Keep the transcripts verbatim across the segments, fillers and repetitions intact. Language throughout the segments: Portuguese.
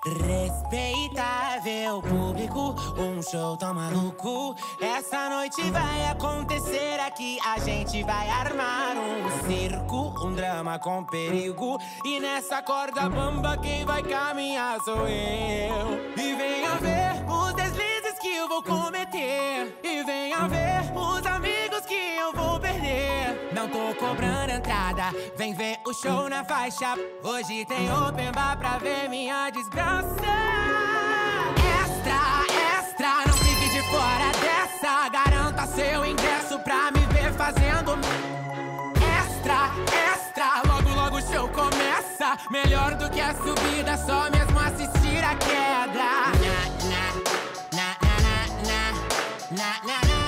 Respeitável público, um show tão maluco. Essa noite vai acontecer aqui. A gente vai armar um circo, um drama com perigo. E nessa corda bamba quem vai caminhar sou eu. E venha ver os deslizes que eu vou cometer. E venha ver os amigos que eu vou perder. Não tô cobrando entrada, vem ver o show na faixa. Hoje tem open bar pra ver minha desgraça. Extra, extra, não fique de fora dessa. Garanta seu ingresso pra me ver fazendo extra, extra. Logo, logo o show começa. Melhor do que a subida, só mesmo assistir a queda. Na, na, na, na, na, na, na, na.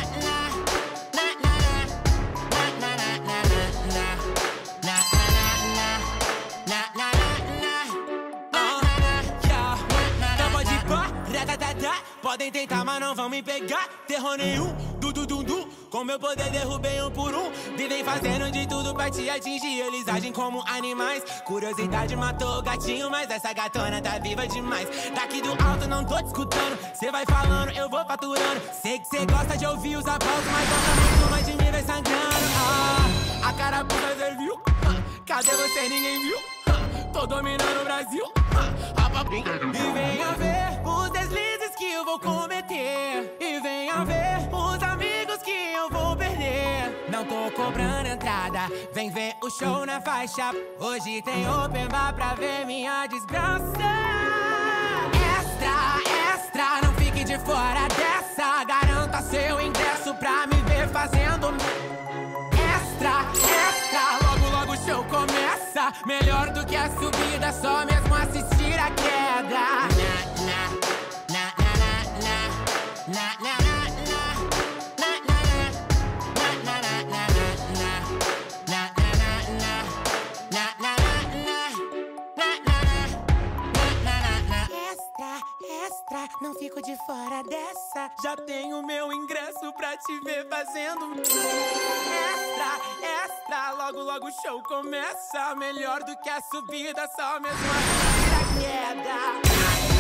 Podem tentar, mas não vão me pegar. Terror nenhum, du du du du. Com meu poder derrubei um por um. Vivem fazendo de tudo pra te atingir. Eles agem como animais. Curiosidade matou o gatinho, mas essa gatona tá viva demais. Daqui do alto não tô te escutando. Cê vai falando, eu vou faturando. Sei que cê gosta de ouvir os aplausos, mas gosta muito mais de mim, vai sangrando. Ah, a carapuça cê viu? Ah, cadê você? Ninguém viu? Ah, tô dominando o Brasil. Ah, e venha ver os deslizes que eu vou cometer. E venha ver os amigos que eu vou perder. Não tô cobrando entrada, vem ver o show na faixa. Hoje tem open bar pra ver minha desgraça. Extra, extra, não fique de fora dessa. Garanta seu ingresso pra me ver fazendo extra, extra. Logo, logo o show começa. Melhor do que a subida, só mesmo assistir a queda. Na, na, na, na, na, na, na. Extra, não fico de fora dessa. Já tenho meu ingresso pra te ver fazendo extra, extra. Logo, logo o show começa. Melhor do que a subida, só mesmo a queda.